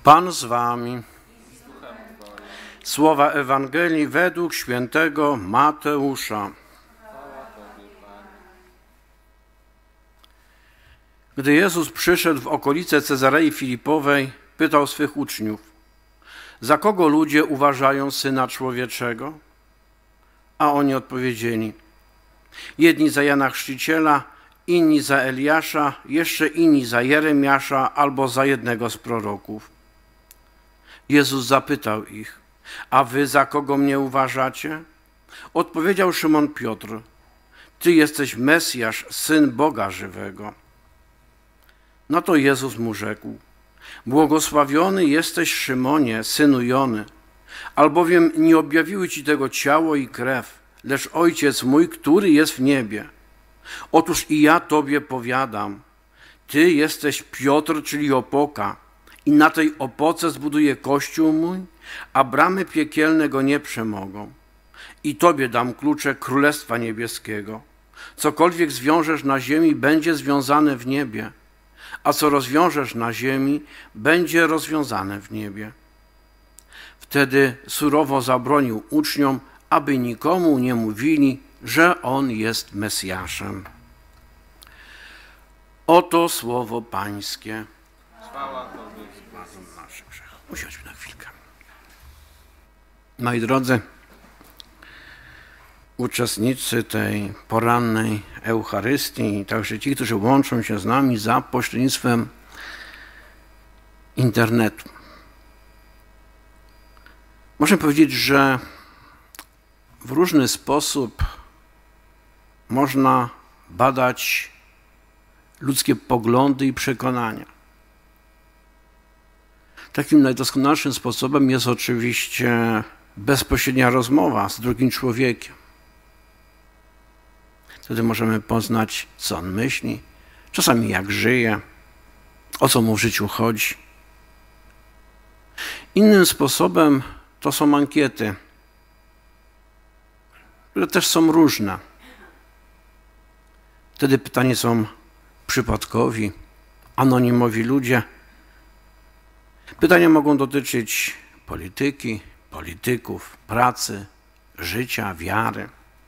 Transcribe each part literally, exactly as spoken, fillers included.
Pan z wami. Słowa Ewangelii według świętego Mateusza. Gdy Jezus przyszedł w okolice Cezarei Filipowej, pytał swych uczniów: za kogo ludzie uważają Syna Człowieczego? A oni odpowiedzieli: jedni za Jana Chrzciciela, inni za Eliasza, jeszcze inni za Jeremiasza albo za jednego z proroków. Jezus zapytał ich: a wy za kogo mnie uważacie? Odpowiedział Szymon Piotr: Ty jesteś Mesjasz, Syn Boga żywego. No to Jezus mu rzekł: błogosławiony jesteś, Szymonie, synu Jony, albowiem nie objawiły ci tego ciało i krew, lecz Ojciec mój, który jest w niebie. Otóż i ja tobie powiadam, ty jesteś Piotr, czyli opoka, i na tej opoce zbuduję kościół mój, a bramy piekielne go nie przemogą. I tobie dam klucze Królestwa Niebieskiego. Cokolwiek zwiążesz na ziemi, będzie związane w niebie, a co rozwiążesz na ziemi, będzie rozwiązane w niebie. Wtedy surowo zabronił uczniom, aby nikomu nie mówili, że On jest Mesjaszem. Oto słowo Pańskie. Chwała Tobie. Naszych grzechów. Usiądźmy na chwilkę. Moi drodzy, uczestnicy tej porannej Eucharystii i także ci, którzy łączą się z nami za pośrednictwem internetu. Można powiedzieć, że w różny sposób można badać ludzkie poglądy i przekonania. Takim najdoskonalszym sposobem jest oczywiście bezpośrednia rozmowa z drugim człowiekiem. Wtedy możemy poznać, co on myśli, czasami jak żyje, o co mu w życiu chodzi. Innym sposobem to są ankiety, które też są różne. Wtedy pytani są przypadkowi, anonimowi ludzie. Pytania mogą dotyczyć polityki, polityków, pracy, życia, wiary.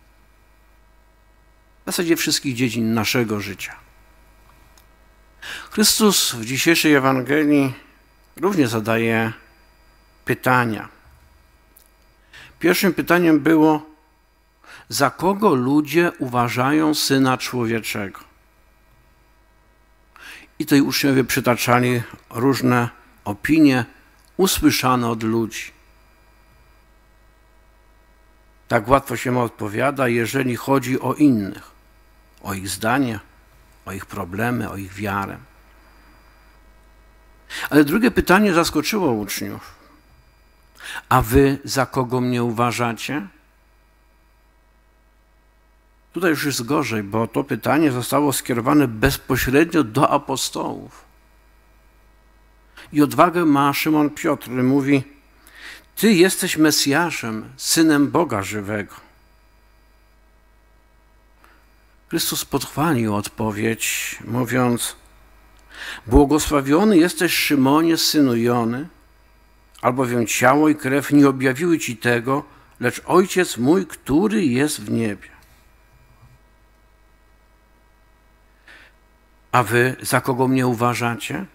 W zasadzie wszystkich dziedzin naszego życia. Chrystus w dzisiejszej Ewangelii również zadaje pytania. Pierwszym pytaniem było: za kogo ludzie uważają Syna Człowieczego? I tutaj uczniowie przytaczali różne opinie usłyszane od ludzi. Tak łatwo się odpowiada, jeżeli chodzi o innych, o ich zdanie, o ich problemy, o ich wiarę. Ale drugie pytanie zaskoczyło uczniów. A wy za kogo mnie uważacie? Tutaj już jest gorzej, bo to pytanie zostało skierowane bezpośrednio do apostołów. I odwagę ma Szymon Piotr, który mówi: Ty jesteś Mesjaszem, Synem Boga żywego. Chrystus podchwalił odpowiedź, mówiąc: błogosławiony jesteś, Szymonie, synu Jony, albowiem ciało i krew nie objawiły ci tego, lecz Ojciec mój, który jest w niebie. A wy za kogo mnie uważacie?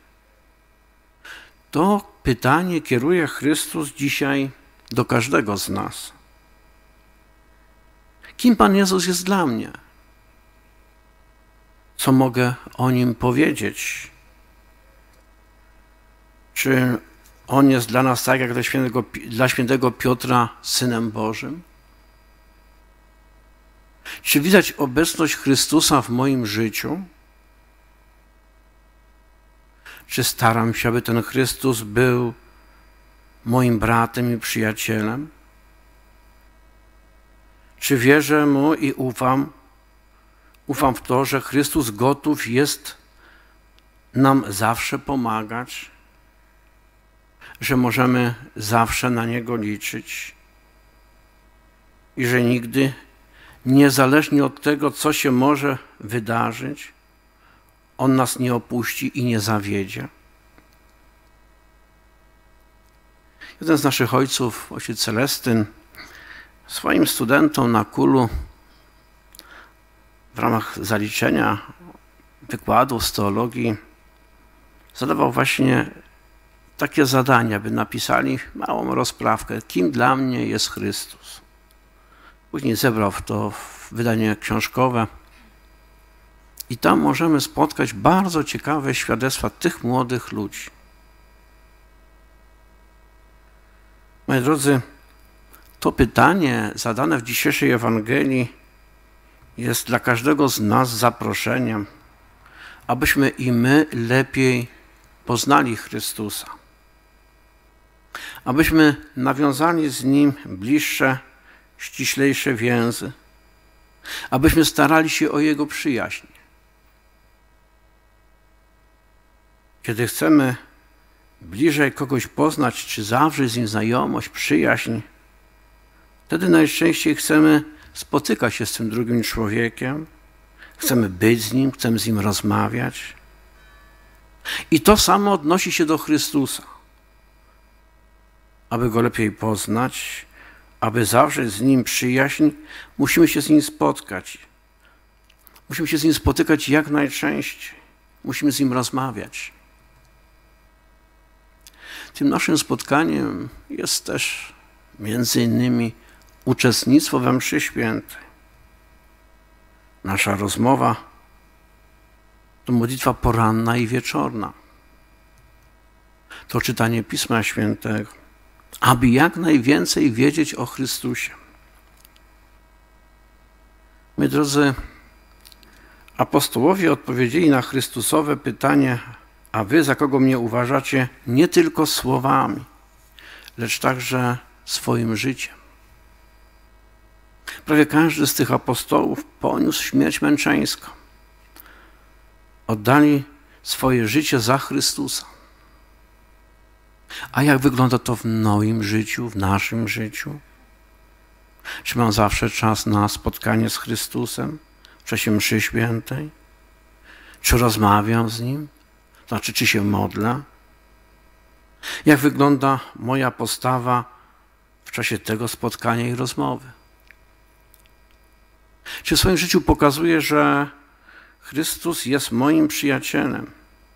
To pytanie kieruje Chrystus dzisiaj do każdego z nas. Kim Pan Jezus jest dla mnie? Co mogę o Nim powiedzieć? Czy On jest dla nas tak jak dla świętego, dla świętego Piotra Synem Bożym? Czy widać obecność Chrystusa w moim życiu? Czy staram się, aby ten Chrystus był moim bratem i przyjacielem? Czy wierzę Mu i ufam, ufam w to, że Chrystus gotów jest nam zawsze pomagać, że możemy zawsze na Niego liczyć i że nigdy, niezależnie od tego, co się może wydarzyć, On nas nie opuści i nie zawiedzie. Jeden z naszych ojców, ojciec Celestyn, swoim studentom na Kulu w ramach zaliczenia wykładów z teologii zadawał właśnie takie zadania, by napisali małą rozprawkę, kim dla mnie jest Chrystus. Później zebrał to w wydanie książkowe i tam możemy spotkać bardzo ciekawe świadectwa tych młodych ludzi. Moi drodzy, to pytanie zadane w dzisiejszej Ewangelii jest dla każdego z nas zaproszeniem, abyśmy i my lepiej poznali Chrystusa. Abyśmy nawiązali z Nim bliższe, ściślejsze więzy. Abyśmy starali się o Jego przyjaźń. Kiedy chcemy bliżej kogoś poznać, czy zawrzeć z nim znajomość, przyjaźń, wtedy najczęściej chcemy spotykać się z tym drugim człowiekiem, chcemy być z nim, chcemy z nim rozmawiać. I to samo odnosi się do Chrystusa. Aby Go lepiej poznać, aby zawrzeć z Nim przyjaźń, musimy się z Nim spotkać. Musimy się z Nim spotykać jak najczęściej. Musimy z Nim rozmawiać. Tym naszym spotkaniem jest też między innymi uczestnictwo we mszy świętej. Nasza rozmowa to modlitwa poranna i wieczorna. To czytanie Pisma Świętego, aby jak najwięcej wiedzieć o Chrystusie. My, drodzy, apostołowie odpowiedzieli na Chrystusowe pytanie, a wy za kogo mnie uważacie, nie tylko słowami, lecz także swoim życiem. Prawie każdy z tych apostołów poniósł śmierć męczeńską. Oddali swoje życie za Chrystusa. A jak wygląda to w moim życiu, w naszym życiu? Czy mam zawsze czas na spotkanie z Chrystusem w czasie mszy świętej? Czy rozmawiam z Nim? To znaczy, czy się modlę? Jak wygląda moja postawa w czasie tego spotkania i rozmowy? Czy w swoim życiu pokazuję, że Chrystus jest moim przyjacielem?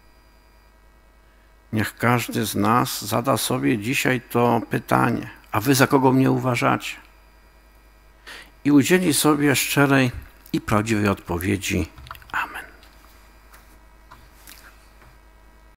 Niech każdy z nas zada sobie dzisiaj to pytanie, a wy za kogo mnie uważacie? I udzieli sobie szczerej i prawdziwej odpowiedzi.